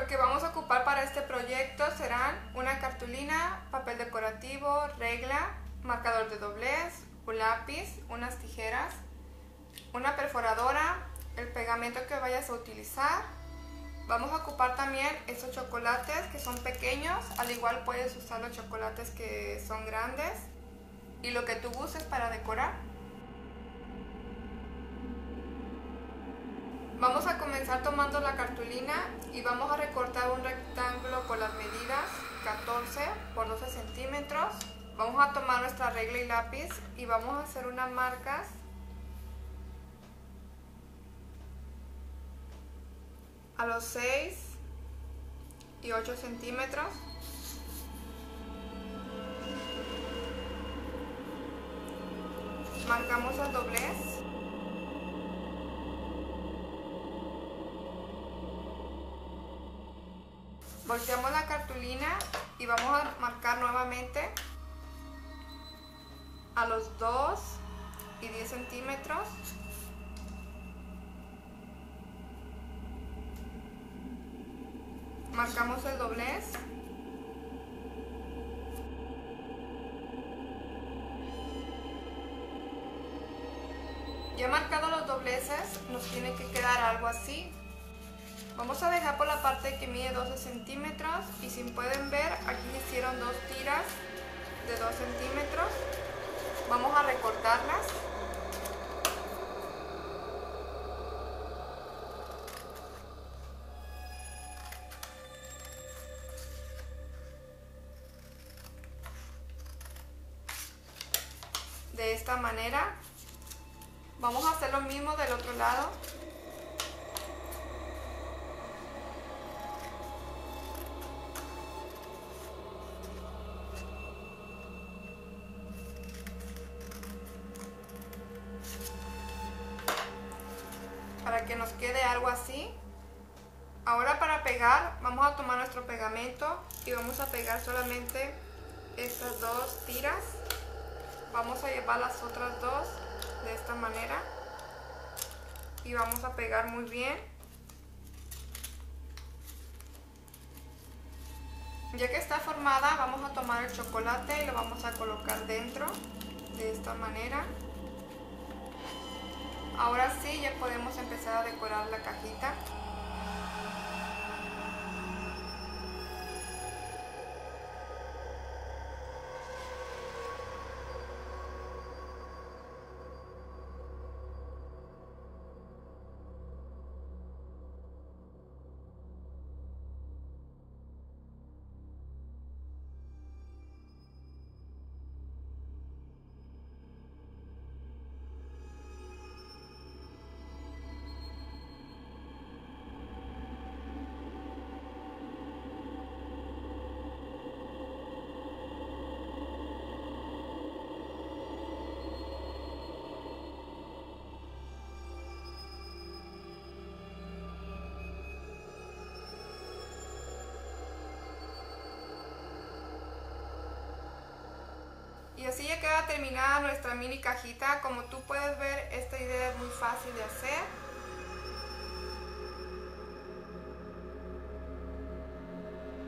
Lo que vamos a ocupar para este proyecto serán una cartulina, papel decorativo, regla, marcador de doblez, un lápiz, unas tijeras, una perforadora, el pegamento que vayas a utilizar. Vamos a ocupar también estos chocolates que son pequeños, al igual puedes usar los chocolates que son grandes y lo que tú uses para decorar. Vamos a comenzar tomando la cartulina y vamos a recortar un rectángulo con las medidas 14 por 12 centímetros. Vamos a tomar nuestra regla y lápiz y vamos a hacer unas marcas a los 6 y 8 centímetros. Marcamos el doblez. Volteamos la cartulina y vamos a marcar nuevamente a los 2 y 10 centímetros. Marcamos el doblez. Ya marcado los dobleces, nos tiene que quedar algo así. Vamos a dejar por la parte que mide 12 centímetros y si pueden ver, aquí hicieron dos tiras de 2 centímetros. Vamos a recortarlas. De esta manera. Vamos a hacer lo mismo del otro lado. Para que nos quede algo así. Ahora para pegar, vamos a tomar nuestro pegamento y vamos a pegar solamente estas dos tiras. Vamos a llevar las otras dos de esta manera y vamos a pegar muy bien. Ya que está formada, vamos a tomar el chocolate y lo vamos a colocar dentro de esta manera. Ahora sí, ya podemos empezar a decorar la cajita. Y así ya queda terminada nuestra mini cajita. Como tú puedes ver, esta idea es muy fácil de hacer.